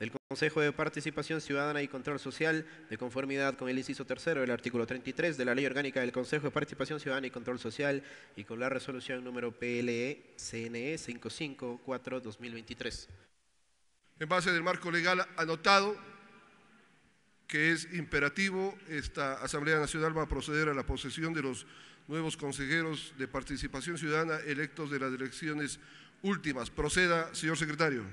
del Consejo de Participación Ciudadana y Control Social, de conformidad con el inciso tercero del artículo 33 de la Ley Orgánica del Consejo de Participación Ciudadana y Control Social y con la resolución número PLE-CNE 554-2023. En base del marco legal anotado, que es imperativo, esta Asamblea Nacional va a proceder a la posesión de los nuevos consejeros de participación ciudadana electos de las elecciones últimas. Proceda, señor secretario.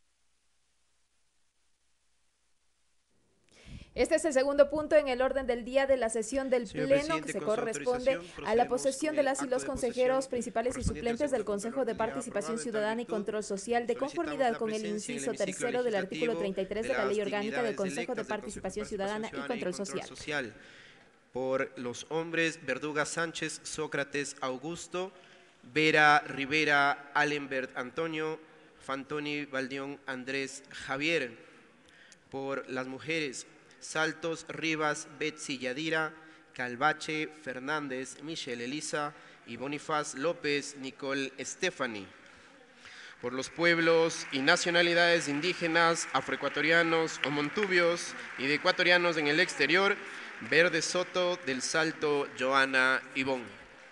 Este es el segundo punto en el orden del día de la sesión del Pleno, que se corresponde a la posesión de las y los consejeros principales y suplentes del Consejo de Participación Ciudadana y Control Social, de conformidad con el inciso tercero del artículo 33 de la Ley Orgánica del Consejo de Participación Ciudadana y Control Social. Por los hombres: Verduga Sánchez, Sócrates Augusto, Vera Rivera, Alembert Antonio, Fantoni Baldión Andrés Javier. Por las mujeres: Saltos Rivas Betsy Yadira, Calvache Fernández Michelle Elisa y Bonifaz López Nicole Stephanie. Por los pueblos y nacionalidades indígenas, afroecuatorianos, omontubios y de ecuatorianos en el exterior: Verde Soto del Salto Joana Ivonne.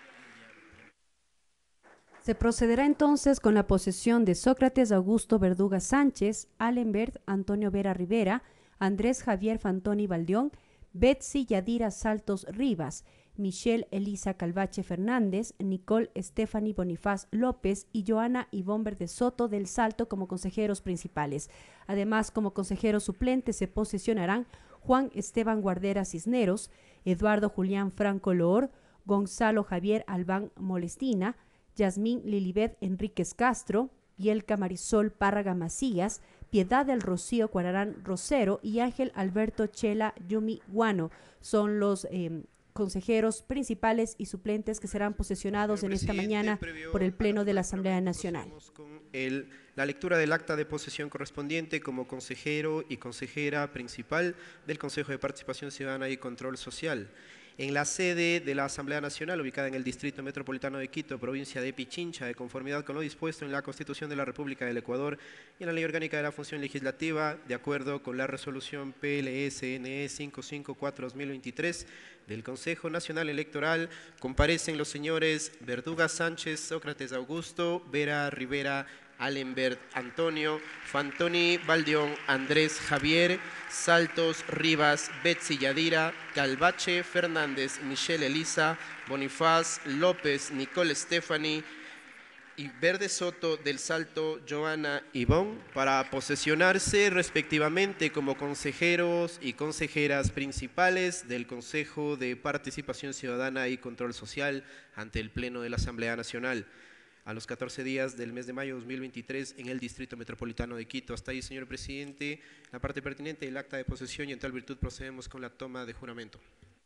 Se procederá entonces con la posesión de Sócrates Augusto Verduga Sánchez, Alembert Antonio Vera Rivera, Andrés Javier Fantoni Baldión, Betsy Yadira Saltos Rivas, Michelle Elisa Calvache Fernández, Nicole Stephanie Bonifaz López y Joana Ivonne Verde Soto del Salto como consejeros principales. Además, como consejeros suplentes se posesionarán Juan Esteban Guardera Cisneros, Eduardo Julián Franco Loor, Gonzalo Javier Albán Molestina, Yasmín Lilibet Enríquez Castro, Bielka Marisol Párraga Macías, Piedad del Rocío Cuararán Rosero y Ángel Alberto Chela Yumi Guano. Son los consejeros principales y suplentes que serán posesionados en esta mañana por el Pleno de la Asamblea Nacional. Con la lectura del acta de posesión correspondiente como consejero y consejera principal del Consejo de Participación Ciudadana y Control Social. En la sede de la Asamblea Nacional, ubicada en el Distrito Metropolitano de Quito, provincia de Pichincha, de conformidad con lo dispuesto en la Constitución de la República del Ecuador y en la Ley Orgánica de la Función Legislativa, de acuerdo con la resolución PLE-CNE 554-2023 del Consejo Nacional Electoral, comparecen los señores Verduga Sánchez, Sócrates Augusto, Vera Rivera, Alembert Antonio, Fantoni Baldión Andrés Javier, Saltos Rivas Betsy Yadira, Calvache Fernández Michelle Elisa, Bonifaz López Nicole Stephanie y Verde Soto del Salto Joana Ivonne para posesionarse respectivamente como consejeros y consejeras principales del Consejo de Participación Ciudadana y Control Social ante el Pleno de la Asamblea Nacional a los 14 días del mes de mayo de 2023 en el Distrito Metropolitano de Quito. Hasta ahí, señor presidente, la parte pertinente del acta de posesión, y en tal virtud procedemos con la toma de juramento.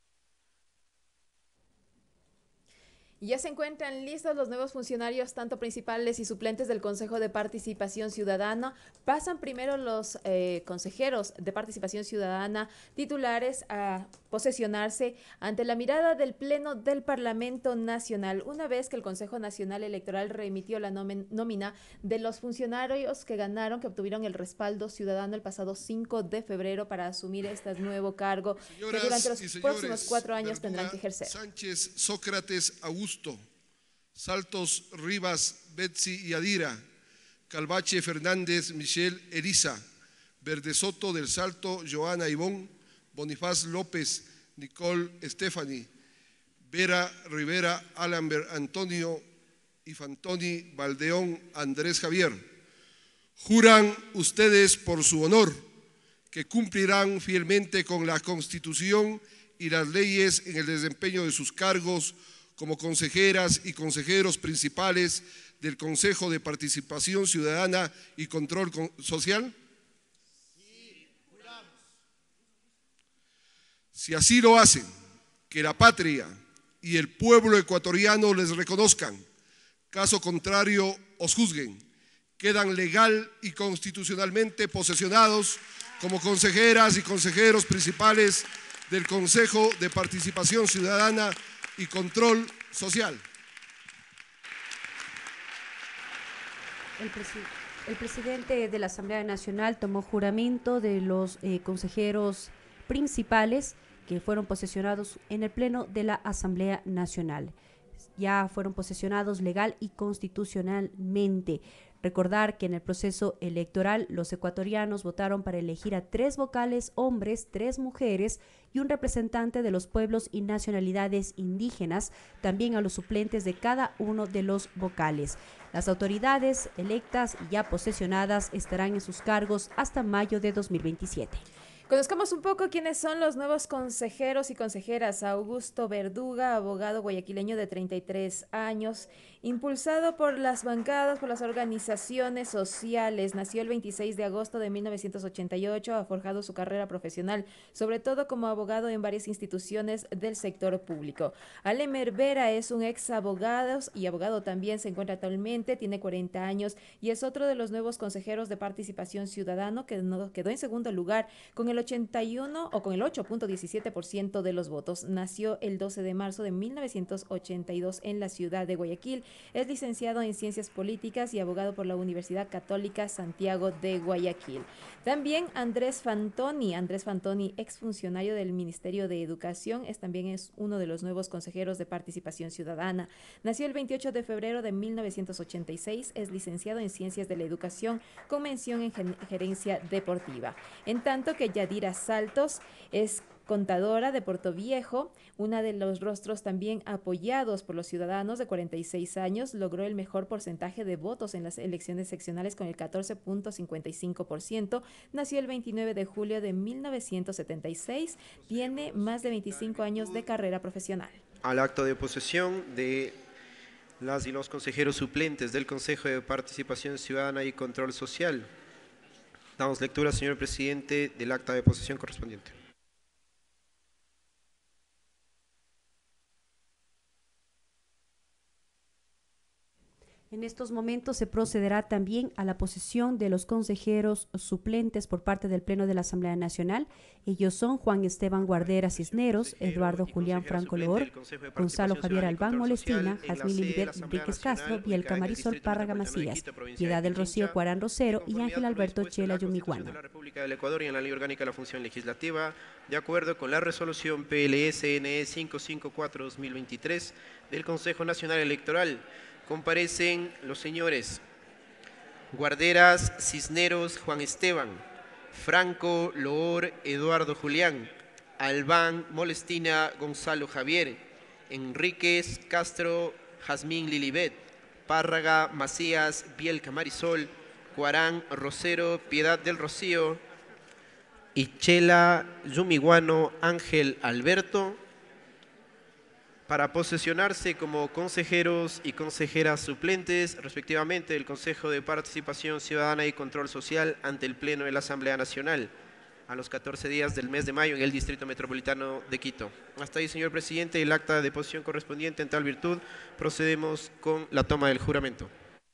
Y ya se encuentran listos los nuevos funcionarios, tanto principales y suplentes del Consejo de Participación Ciudadana. Pasan primero los consejeros de Participación Ciudadana titulares a posesionarse ante la mirada del Pleno del Parlamento Nacional, una vez que el Consejo Nacional Electoral remitió la nómina de los funcionarios que ganaron, que obtuvieron el respaldo ciudadano el pasado 5 de febrero para asumir este nuevo cargo. Señoras que durante los próximos 4 años Verduga tendrán que ejercer. Sánchez, Sócrates Augusto, Saltos Rivas Betsy Yadira, Calvache Fernández Michelle Elisa, Verde Soto del Salto Joana Ivonne, Bonifaz López Nicole Stephanie, Vera Rivera Alembert Antonio y Fantoni Baldeón Andrés Javier. Juran ustedes por su honor que cumplirán fielmente con la Constitución y las leyes en el desempeño de sus cargos como consejeras y consejeros principales del Consejo de Participación Ciudadana y Control Social? Sí, juramos. Si así lo hacen, que la patria y el pueblo ecuatoriano les reconozcan. Caso contrario, os juzguen. Quedan legal y constitucionalmente posesionados como consejeras y consejeros principales del Consejo de Participación Ciudadana y Control Social. El presidente de la Asamblea Nacional tomó juramento de los consejeros principales que fueron posesionados en el Pleno de la Asamblea Nacional. Ya fueron posesionados legal y constitucionalmente. Recordar que en el proceso electoral los ecuatorianos votaron para elegir a 3 vocales hombres, 3 mujeres y un representante de los pueblos y nacionalidades indígenas, también a los suplentes de cada uno de los vocales. Las autoridades electas y ya posesionadas estarán en sus cargos hasta mayo de 2027. Conozcamos un poco quiénes son los nuevos consejeros y consejeras. Augusto Verduga, abogado guayaquileño de 33 años, impulsado por las bancadas, por las organizaciones sociales. Nació el 26 de agosto de 1988, ha forjado su carrera profesional, sobre todo como abogado en varias instituciones del sector público. Alemer Vera es un ex abogado y abogado también, se encuentra actualmente, tiene 40 años y es otro de los nuevos consejeros de Participación Ciudadana que quedó en segundo lugar con el 81 o con el 8.17% de los votos. Nació el 12 de marzo de 1982 en la ciudad de Guayaquil. Es licenciado en Ciencias Políticas y abogado por la Universidad Católica Santiago de Guayaquil. También Andrés Fantoni, exfuncionario del Ministerio de Educación, también es uno de los nuevos consejeros de Participación Ciudadana. Nació el 28 de febrero de 1986, es licenciado en Ciencias de la Educación con mención en Gerencia Deportiva. En tanto que Yadira Saltos es contadora de Portoviejo, una de los rostros también apoyados por los ciudadanos de 46 años, logró el mejor porcentaje de votos en las elecciones seccionales con el 14.55%, nació el 29 de julio de 1976, tiene más de 25 años de carrera profesional. Al acto de posesión de las y los consejeros suplentes del Consejo de Participación Ciudadana y Control Social. Damos lectura, señor presidente, del acta de posesión correspondiente. En estos momentos se procederá también a la posesión de los consejeros suplentes por parte del Pleno de la Asamblea Nacional. Ellos son Juan Esteban Guardera Cisneros, Eduardo Julián Franco Loor, Gonzalo Javier Albán Molestina, Jazmín Lilibet Enríquez Castro, Bielka Marisol Párraga Macías, Piedad del Rocío Cuarán Rosero y Ángel Alberto Chela Yumiguano. La República del Ecuador y en la Ley Orgánica de la Función Legislativa, de acuerdo con la resolución PLS-NE 554-2023 del Consejo Nacional Electoral, comparecen los señores Guarderas, Cisneros, Juan Esteban, Franco, Loor, Eduardo Julián, Albán, Molestina, Gonzalo Javier, Enríquez, Castro, Jazmín Lilibet, Párraga, Macías, Bielka Marisol, Cuarán, Rosero, Piedad del Rocío, Chela Yumiguano, Ángel Alberto, para posesionarse como consejeros y consejeras suplentes, respectivamente, del Consejo de Participación Ciudadana y Control Social ante el Pleno de la Asamblea Nacional, a los 14 días del mes de mayo en el Distrito Metropolitano de Quito. Hasta ahí, señor presidente, el acta de posesión correspondiente. En tal virtud, procedemos con la toma del juramento.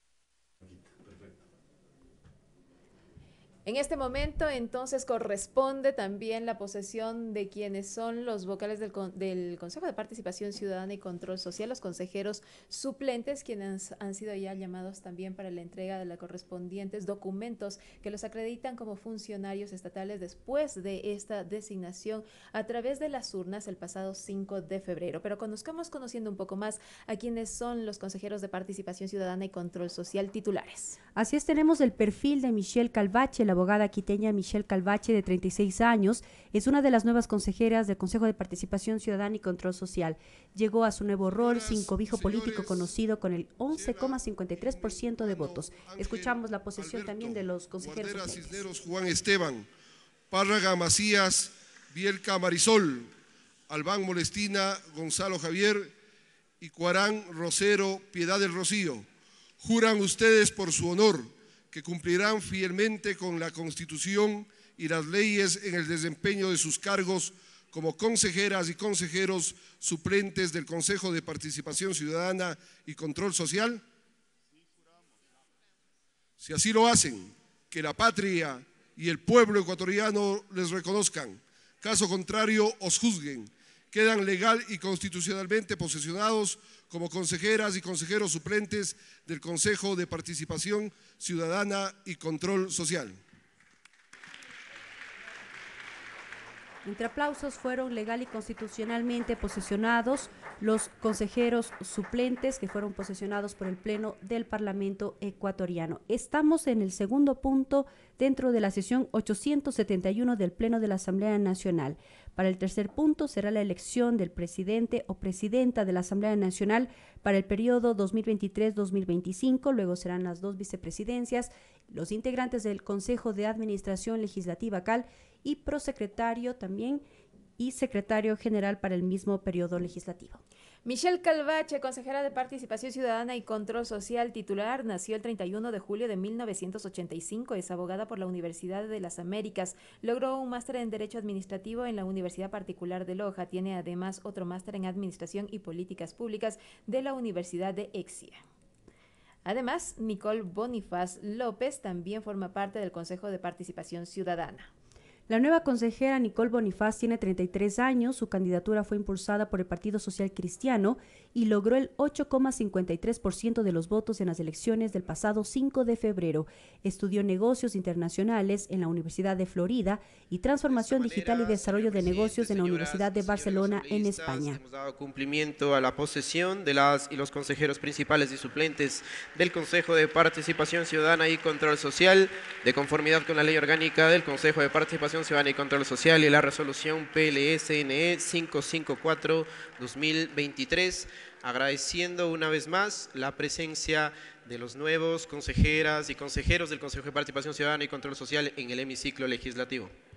En este momento, entonces, corresponde también la posesión de quienes son los vocales del Consejo de Participación Ciudadana y Control Social, los consejeros suplentes, quienes han sido ya llamados también para la entrega de los correspondientes documentos que los acreditan como funcionarios estatales después de esta designación a través de las urnas el pasado 5 de febrero. Pero conociendo un poco más a quienes son los consejeros de Participación Ciudadana y Control Social titulares. Así es, tenemos el perfil de Michelle Calvache. La abogada quiteña Michelle Calvache, de 36 años, es una de las nuevas consejeras del Consejo de Participación Ciudadana y Control Social. Llegó a su nuevo rol sin cobijo político conocido con el 11,53% de votos. Escuchamos la posesión también de los consejeros suplentes. Cisneros, Juan Esteban, Párraga Macías, Bielka Marisol, Albán Molestina, Gonzalo Javier y Cuarán Rosero, Piedad del Rocío. Juran ustedes por su honor que cumplirán fielmente con la Constitución y las leyes en el desempeño de sus cargos como consejeras y consejeros suplentes del Consejo de Participación Ciudadana y Control Social. Si así lo hacen, que la patria y el pueblo ecuatoriano les reconozcan. Caso contrario, os juzguen, quedan legal y constitucionalmente posesionados como consejeras y consejeros suplentes del Consejo de Participación Ciudadana y Control Social. Entre aplausos fueron legal y constitucionalmente posesionados los consejeros suplentes que fueron posesionados por el Pleno del Parlamento ecuatoriano. Estamos en el segundo punto dentro de la sesión 871 del Pleno de la Asamblea Nacional. Para el tercer punto será la elección del presidente o presidenta de la Asamblea Nacional para el periodo 2023-2025, luego serán las 2 vicepresidencias, los integrantes del Consejo de Administración Legislativa CAL y prosecretario también y secretario general para el mismo periodo legislativo. Michelle Calvache, consejera de Participación Ciudadana y Control Social titular, nació el 31 de julio de 1985, es abogada por la Universidad de las Américas, logró un máster en Derecho Administrativo en la Universidad Particular de Loja, tiene además otro máster en Administración y Políticas Públicas de la Universidad de Exia. Además, Nicole Bonifaz López también forma parte del Consejo de Participación Ciudadana. La nueva consejera Nicole Bonifaz tiene 33 años, su candidatura fue impulsada por el Partido Social Cristiano y logró el 8,53% de los votos en las elecciones del pasado 5 de febrero. Estudió negocios internacionales en la Universidad de Florida y transformación digital y desarrollo de negocios en la Universidad de Barcelona en España. Hemos dado cumplimiento a la posesión de las y los consejeros principales y suplentes del Consejo de Participación Ciudadana y Control Social, de conformidad con la Ley Orgánica del Consejo de Participación Ciudadana y Control Social y la resolución PLSNE 554-2023, agradeciendo una vez más la presencia de los nuevos consejeras y consejeros del Consejo de Participación Ciudadana y Control Social en el hemiciclo legislativo.